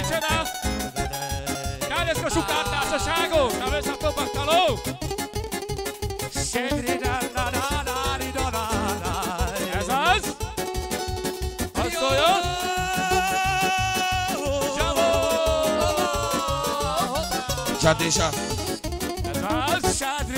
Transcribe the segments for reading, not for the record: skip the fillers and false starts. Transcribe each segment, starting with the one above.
scena! Care scosucata, Sashago! Avete fatto Bartalo! Ez az! Azt szóljon! Csatisa! Ez az!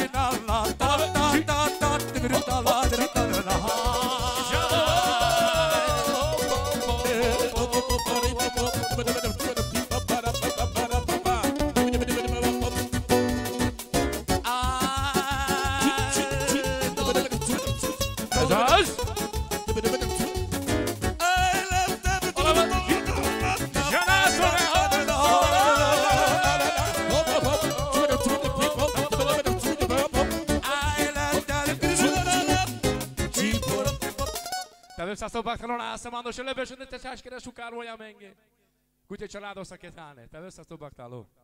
Te sto Bartolona, Samando, se le vedo, te sai che era su caro, Yamenge. Cuite celados a che tane, te sto Bartolo.